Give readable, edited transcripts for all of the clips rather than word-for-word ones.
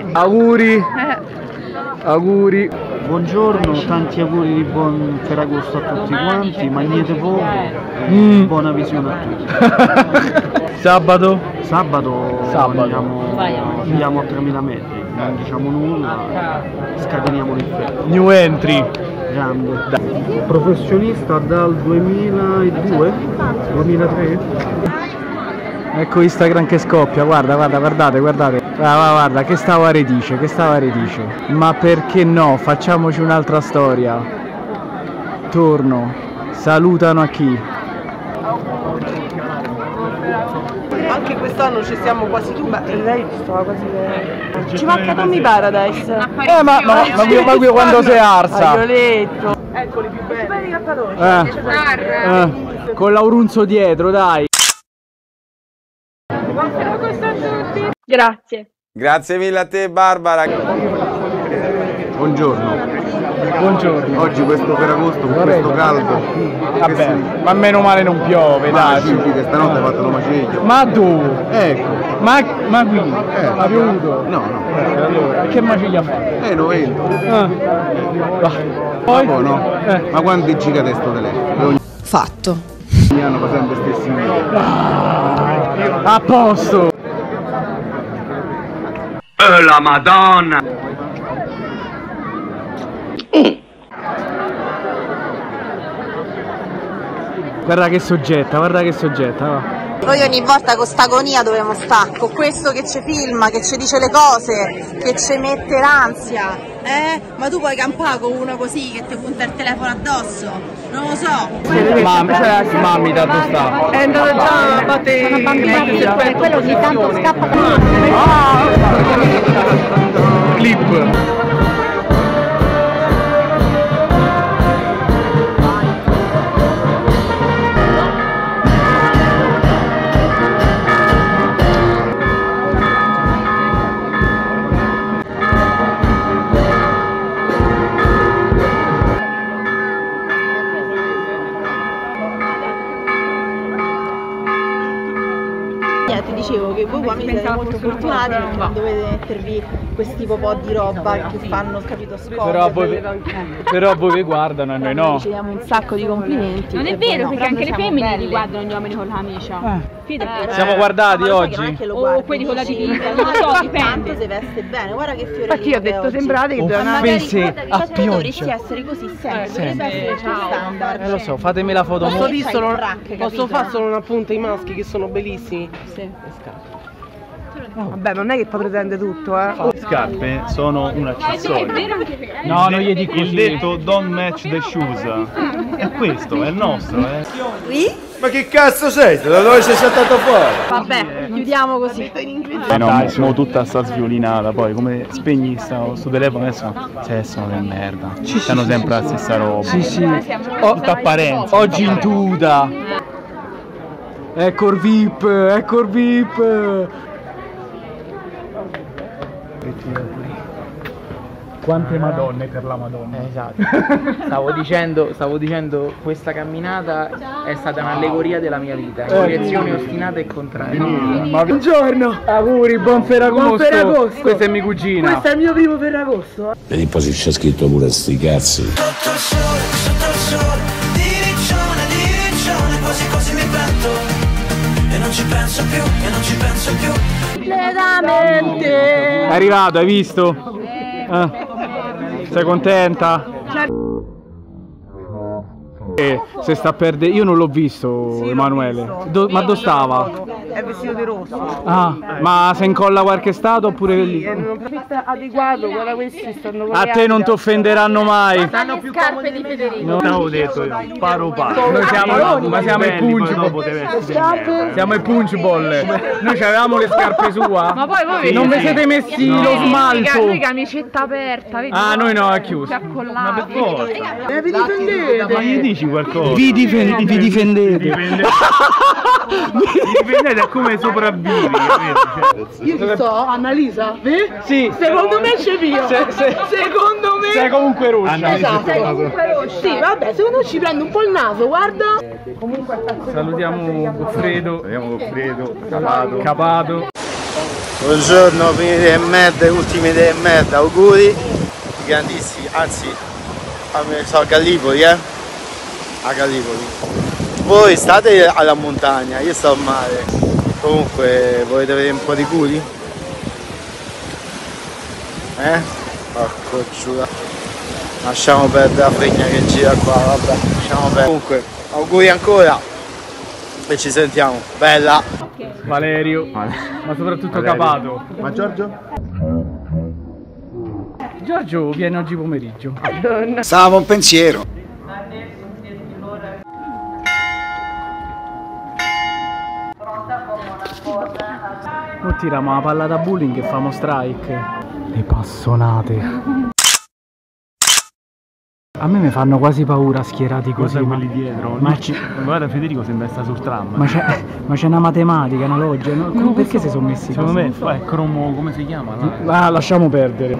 Auguri. Auguri. Buongiorno, tanti auguri di buon Ferragosto a tutti quanti, mangiate poco, buona visione a tutti. Sabato? Sabato. Andiamo a 3000 metri, non diciamo nulla, scateniamo l'inferno. New entry. Grande. Professionista dal 2002? 2003? Ecco Instagram che scoppia, guardate. Guarda, che stavare dice. Ma perché no? Facciamoci un'altra storia. Torno. Salutano a chi? Anche quest'anno ci siamo quasi tutti. Lei stava quasi. Ci manca Tommy Paradise. Ma qui quando si arsa? Violetto. Eccoli più belli. Con l'aurunzo dietro, dai. Grazie. Grazie mille a te Barbara. Buongiorno. Buongiorno. Oggi questo Ferragosto con questo caldo. Vabbè, ma meno male non piove, dai. Che stanotte ha fatto una maceria. Ma tu? Ecco. Ma qui? Ha piovuto? No. Allora, che maceria fa? 90. Poi? No. Ma quanti gigatesto telefono? Fatto. Ogni anno fa sempre stessi video. A posto. La Madonna. Guarda che soggetta, va. Noi ogni volta con sta agonia dobbiamo stare, con questo che ci filma, che ci dice le cose, che ci mette l'ansia, Ma tu puoi campare con uno così che ti punta il telefono addosso? Non lo so. Mammi, tanto sta. È andato già a battere quello ogni tanto scappa da Clip. Ti dicevo che voi uomini siete molto fortunati perché non dovete mettervi questi po' di roba che fanno, capito, scopo. Però voi vi guardano e noi no. Riceviamo un sacco di complimenti. Non è vero, perché anche le femmine li guardano gli uomini con la camicia. Siamo guardati oggi? O quelli con la divisa, non lo so, dipende. Tanto si veste bene, guarda che fiore. Infatti io ho detto sembrate che dovevano Offese a pioggia. Dovresti essere così sempre, dovrebbe essere standard. Lo so, fatemi la foto. Posso fare solo un appunto ai maschi che sono bellissimi? Sì. Vabbè, non è che poi pretende tutto, Scarpe sono un accessorio. No, non gli dico Il detto don't match the shoes. È questo, è il nostro, Ma che cazzo sei? Da dove sei saltato fuori? Vabbè, chiudiamo così. No, siamo tutta sta sviolinata, poi come spegni sto telefono adesso sono del merda. Stanno sempre la stessa roba. Sì. Tutta apparenza. Oggi in tuta. Ecco il VIP. Quante madonne per la Madonna. Esatto. Stavo dicendo, questa camminata è stata un'allegoria della mia vita, direzione ostinata e contraria. Ma buongiorno! Auguri, buon Ferragosto! Questa è mia cugina. Questo è il mio primo Ferragosto. Vedi poi se c'è scritto pure sti cazzi. Sotto il sole, diriccione, quasi mi pento. E non ci penso più. È arrivato, hai visto? Sei contenta? Se sta a perdere, io non l'ho visto, Emanuele. Ma dove stava? È vestito di rosso. Ma se incolla qualche stato oppure lì? È adeguato, guarda questi stanno con A te non ti offenderanno mai. Stanno più scarpe di Federico. Non avevo detto io, paro. Noi siamo i punch. Siamo i punch ball. Noi avevamo le scarpe sua. Ma poi voi non vi siete messi lo smalto. Noi camicetta aperta, vedi? Noi no, è chiuso. Ma per forza. Vi difendete. Ma gli dici qualcosa? Vi difendete. Dipendete da come sopravvivi. Io ti so, Annalisa, Sì. secondo me c'è Pio. Secondo me. Sei comunque rossa. Esatto. Sì, vabbè, secondo me ci prende un po' il naso, guarda. Salutiamo Goffredo. Capato. Capato. Buongiorno, prime idee e merda, ultime idee e merda, auguri, grandissimi, anzi, so a Gallipoli, a Gallipoli. Voi state alla montagna, io sto al mare, comunque volete vedere un po' di culi? Porco giura, lasciamo perdere la fregna che gira qua, vabbè, lasciamo perdere. Comunque, auguri ancora e ci sentiamo, bella! Valerio, ma soprattutto Capato. Ma Giorgio? Giorgio viene oggi pomeriggio. Stavo un pensiero. Non tiriamo la palla da bowling e famo strike. Le passonate. A me mi fanno quasi paura schierati così. Quelli dietro. Ma guarda Federico sembra sta sul tram. Ma c'è una matematica, una logica. No? Perché si sono messi secondo così? Me è cromo, come si chiama? Ah, lasciamo perdere.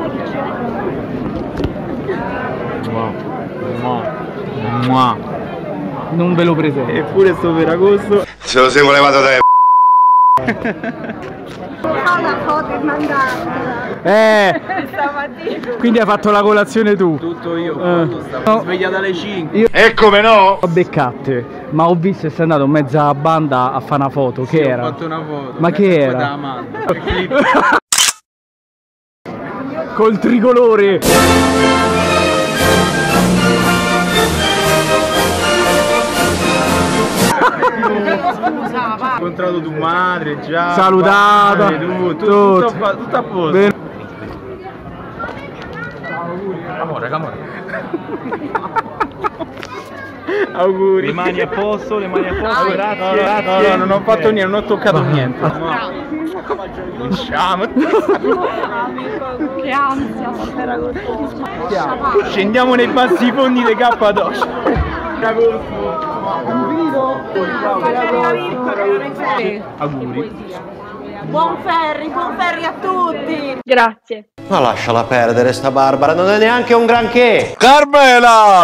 Non ve lo presento. Eppure sto Ferragosto. Se lo siamo levato da Quindi hai fatto la colazione tu? Tutto io, stavo svegliato alle 5. E come no? Ho beccate, ma ho visto che sei andato in mezzo alla banda a fare una foto, che era? Ho fatto una foto. Ma che era? Col tricolore! Ho incontrato tua madre già. Salutata! Tutto a posto. Amore. Auguri. Le mani a posto, grazie. No, non ho fatto niente, non ho toccato niente. Che ansia, Scendiamo nei bassi fondi di Cappadocia. Auguri. Buon ferri a tutti! Grazie. Ma lasciala perdere sta Barbara, non è neanche un granché! Carmela!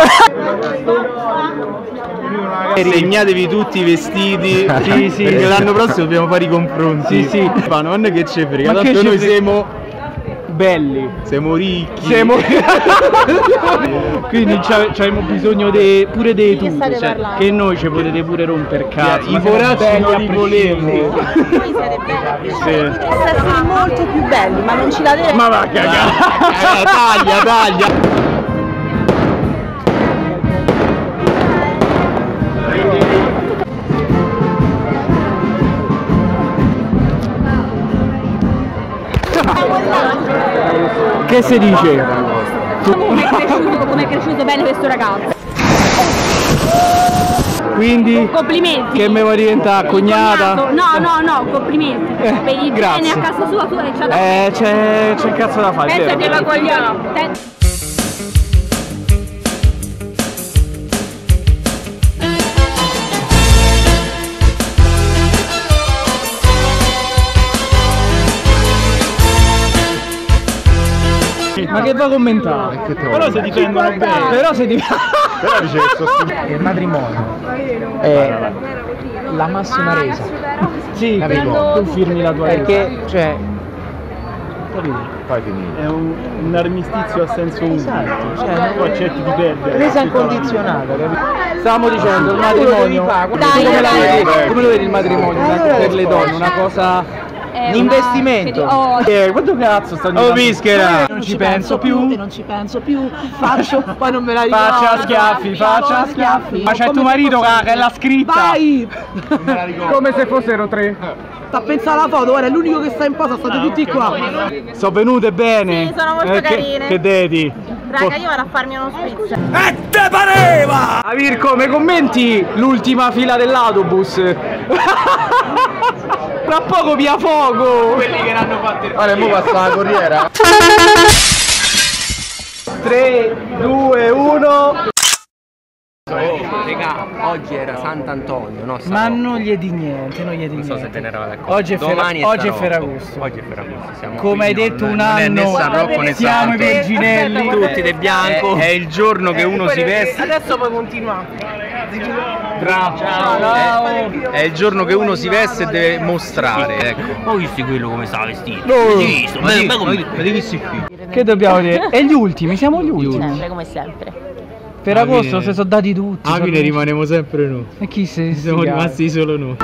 Segnatevi tutti i vestiti, sì, perché l'anno prossimo dobbiamo fare i confronti. Sì. Ma non è che ci frega, tanto noi siamo belli, siamo ricchi. Quindi abbiamo bisogno pure dei tutti, cioè, che noi ci potete pure rompere cazzo. I foracci non li volevo. Voi siete belli, potreste essere molto più belli, ma non ci la deve. Ma va a cagare! Taglia! Che si dice? Come è cresciuto bene questo ragazzo. Quindi complimenti. Che mi vuoi diventare cognata? No, complimenti. Per il bene a casa sua c'è un cazzo da fare. Pensa che la cogliona. Ma che va a commentare? Però si difendono bene. Però dice il matrimonio è la massima resa. Sì, tu firmi la tua perché cioè è un armistizio a senso unico. Cioè, tu accetti di perdere. Resa incondizionata, capito? Stavamo dicendo il matrimonio. Come lo vedi il matrimonio per le donne? Una cosa. Un investimento. Quanto cazzo sta dicendo? Bischera! Non ci penso più. Faccio, poi non me la ricordo. Faccia a schiaffi. Ma c'è tuo marito che l'ha scritta. Vai! Come se fossero tre. Sta a pensare alla foto, guarda, è l'unico che sta in posa, state tutti qua. Sono venute bene. Sì, sono molto carine. Che dedi? Raga, io vado a farmi uno spritz. E te pareva! Avir, come commenti l'ultima fila dell'autobus? Tra poco via fuoco! Quelli che l'hanno fatto. Guarda, mo passa la corriera. 3, 2, 1. Raga, oggi era Sant'Antonio, no? Ma non gli di niente, Non so se te ne eravate accorto. Oggi è Ferragosto. Oggi è Ferragosto. Come hai detto un anno, siamo i verginelli. Tutti di bianco. È il giorno che uno si veste. Adesso puoi continuare. Bravo. Ciao. È il giorno che uno si veste e deve mostrare, ecco. Ma visti quello come stava vestito? Ma devi visto qui. Che dobbiamo dire? E gli ultimi, siamo gli ultimi. Sempre come sempre. Per agosto si sono dati tutti. Alla fine rimaniamo sempre noi. E chi se Siamo rimasti solo noi.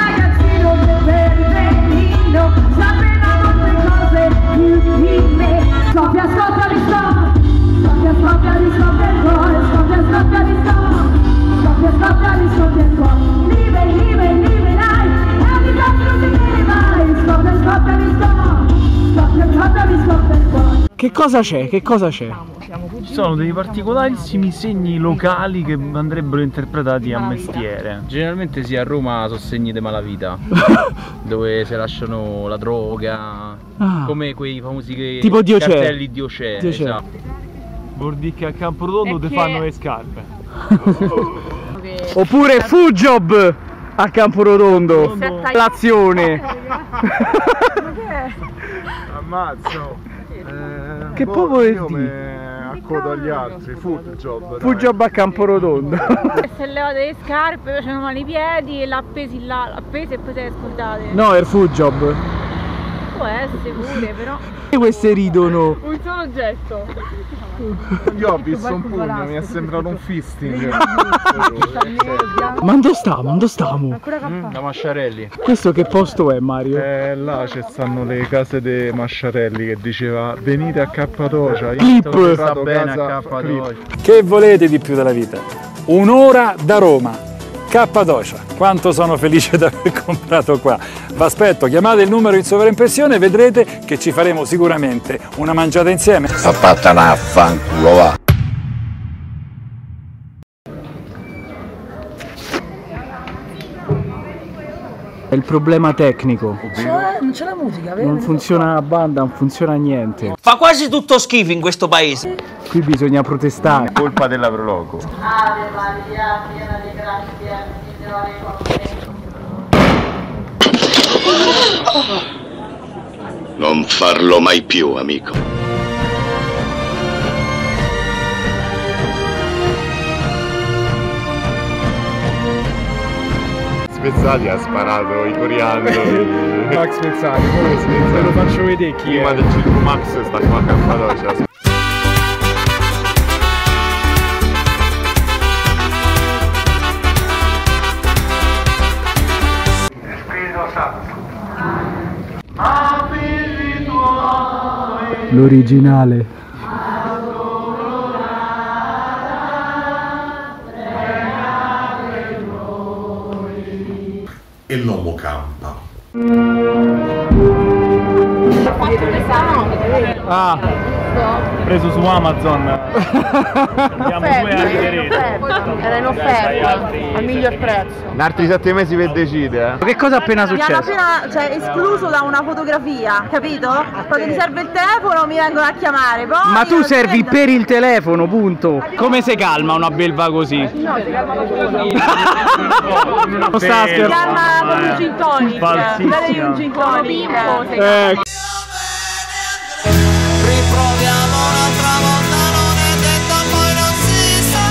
Che cosa c'è? Che cosa c'è? Ci sono dei particolarissimi segni locali che andrebbero interpretati a mestiere. Generalmente sì, a Roma sono segni di malavita, dove si lasciano la droga, come quei famosi tipo Diocè. cartelli Diocè. Esatto. Vuol dire che a Camporotondo ti fanno le scarpe. Oppure Fujob a Camporotondo. L'azione. Ammazzo. Che proprio dire? A coda agli altri, Fujob. Fujob a Camporotondo. Si è levato le scarpe, facevano male i piedi e l'ha appesi là, l'ha appesi e poi se le scordate. No, è il Fujob. Può essere pure, però. E queste ridono. Un solo gesto. Io ho visto un pugno, mi è sembrato un fisting. Ma dove stiamo? Dove stiamo? Da Masciarelli. Questo che posto è, Mario? Là ci stanno le case dei Masciarelli che diceva venite a Cappadocia. Clip. Sta bene a Cappadocia. Che volete di più dalla vita? Un'ora da Roma, Cappadocia. Quanto sono felice di aver comprato qua. Vi aspetto, chiamate il numero in sovraimpressione e vedrete che ci faremo sicuramente una mangiata insieme. Sta fatta una affanculo, va. È il problema tecnico. Non c'è la musica, vero? Non funziona la banda, non funziona niente. Fa quasi tutto schifo in questo paese. Qui bisogna protestare. Colpa della Proloco. Ave Maria, piena di grazia, il Signore è con te. Non farlo mai più, amico. Spezzati ha sparato i coriandoli. Max Pezzali, ve lo faccio vedere chi è. Prima del Circo Max sta qua a Cappadocia. L'originale. E l'uomo campa. Ah, preso su Amazon. Abbiamo 2 anni di rete. Era in offerta, al miglior prezzo. In altri 7 mesi per decidere. Che cosa è appena Mi hanno successo? appena escluso da una fotografia, capito? Quando mi serve il telefono mi vengono a chiamare. Poi Ma tu servi per il telefono, punto. Come si calma una belva così? No, si calma da solo. Non sta Si calma con un gin tonic. Dai un gin tonic. Riproviamo un'altra volta, non è detto, poi non si sa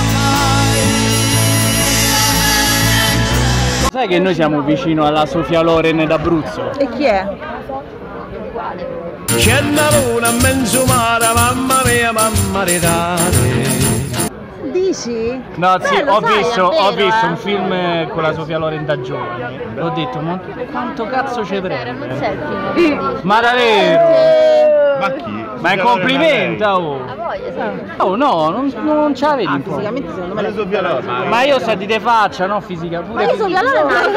mai. Sai che noi siamo vicino alla Sofia Loren d'Abruzzo? E chi è? C'è una luna in mezzo mare, mamma mia, mamma ridate. Dici? No, sì, lo ho sai, visto è vero, un film con la Sofia Loren da giovane. Ho detto, ma quanto cazzo ci prende? Ma davvero? Ma chi? Ma è un complimento, oh! Oh no, non ce la vedi un po'. Fisicamente secondo me Sofia Loren. Ma io so di te faccia, no? Fisica pure. Ma io Sofia Loren non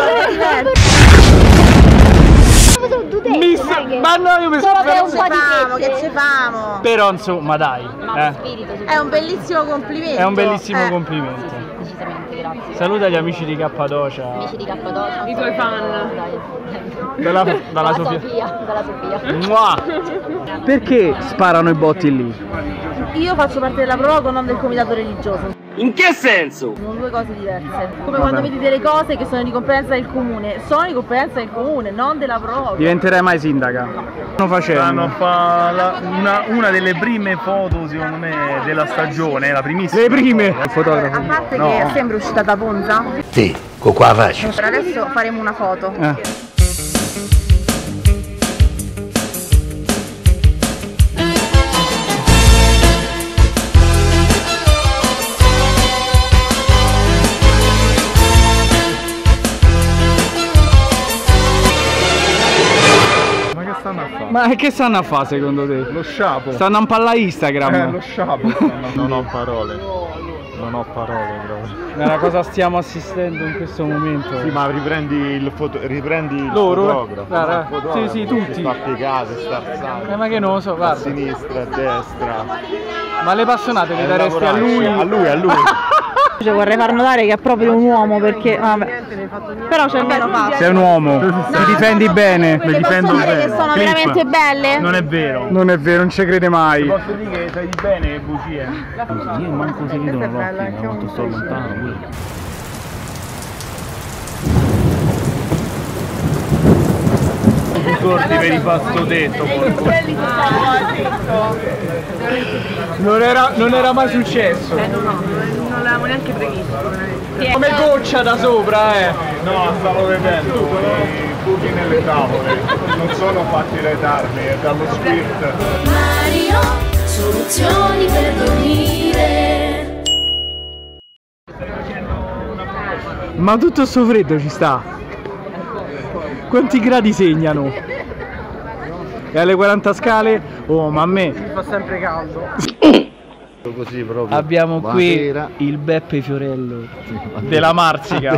Ma no, io mi solo per un po' di che ci famo. Però insomma dai, È un bellissimo complimento. è un bellissimo complimento. Decisamente, grazie. Saluta gli amici di Cappadocia. Amici di Cappadocia. I tuoi fan. Dalla Sofia. Dalla Sofia. Mua. Perché sparano i botti lì? Io faccio parte della Proloco, non del comitato religioso. In che senso? Sono due cose diverse. Come quando vedi delle cose che sono di competenza del comune. Sono di competenza del comune, non della Pro. Diventerai mai sindaca? Non facendo. Stanno a fare una delle prime foto, secondo me, della stagione, la primissima. Le prime! Il fotografo. A parte che sembra uscita da Ponza. Sì, con qua faccio. Per adesso faremo una foto. Ma che stanno a fare secondo te? Lo sciapo. Stanno a impallare Instagram. Lo sciapo. Non ho parole. Non ho parole proprio. A cosa stiamo assistendo in questo momento? Sì, ma riprendi il loro? fotografo. Sì, tutti. Sta piegato, sta alzato. Ma che non lo so, guarda. A sinistra, a destra. Ma le passonate le daresti a lui? A lui. Cioè, vorrei far notare che è proprio un uomo perché vabbè. Però c'è almeno fatto. Sei un uomo, ti difendi bene. Mi difendo bene. Che sono veramente belle. Non è vero. Non è vero, non ci crede mai. Posso dire che sai bene che bugie. Io manco si vedono l'occhio, quanto sto lontano. Ricordi per i pasto detto. Non era mai successo. Non l'avevamo neanche previsto. Come goccia da sopra, No, stavo vedendo i buchi nelle tavole. Non sono fatti dai tarmi, è dallo squirt. Mario, soluzioni per dormire. Ma tutto sto freddo ci sta. Quanti gradi segnano? E alle 40 scale? Oh, ma a me Mi fa sempre caldo. Così proprio. abbiamo qui il Beppe Fiorello della Marsica.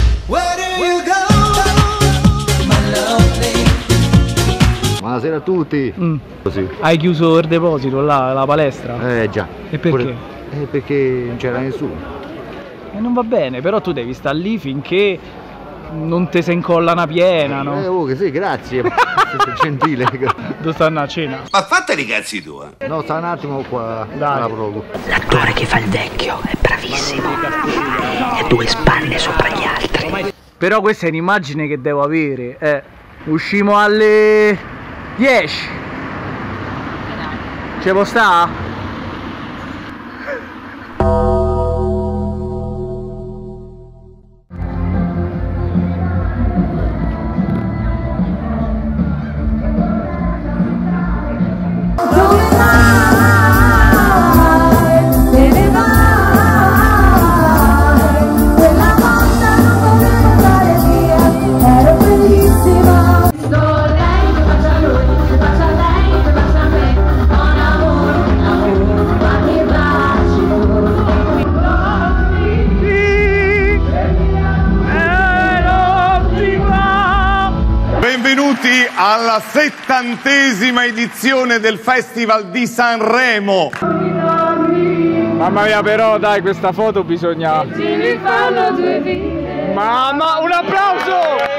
Buonasera a tutti. Così. Hai chiuso il deposito là, la palestra? Già. E perché? Perché non c'era nessuno. E non va bene, però tu devi stare lì finché non te se incolla una piena, no? Che sì, grazie. Gentile. Dove stanno a cena? Ma fateli i cazzi tua. No, sta un attimo qua. Dai. L'attore che fa il vecchio è bravissimo. Ha due spalle sopra gli altri. Però questa è un'immagine che devo avere. Uscimo alle 10. Ce può sta? Benvenuti alla 70ª edizione del Festival di Sanremo. Mamma mia, però dai, questa foto bisogna... Mamma, un applauso!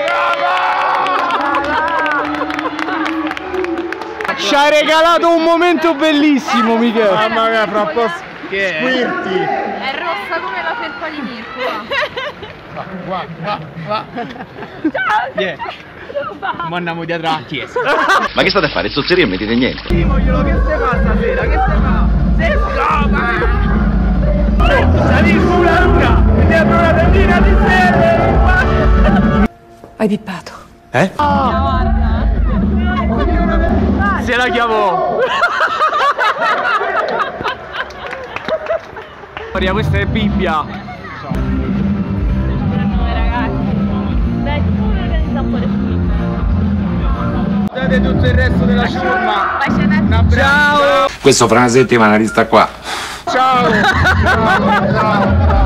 Ci hai regalato un momento bellissimo, Michele. Mamma mia, fra un po' squirti. È rossa come la felpa di Mirko. Va. Yeah. Ma andiamo dietro alla chiesa. Ma che state a fare? Zozzeria e non mi dite niente. Che stai fa stasera? Che stai fa? Si scopa! Salì su la luna! Dietro una tendina di sede! Hai pippato. Se la chiamò. Maria, questa è Bibbia. Dai, tu organizza un po' le sue. Date tutto il resto della ciurma. Ciao. Questo fra una settimana sta qua. Ciao. Ciao.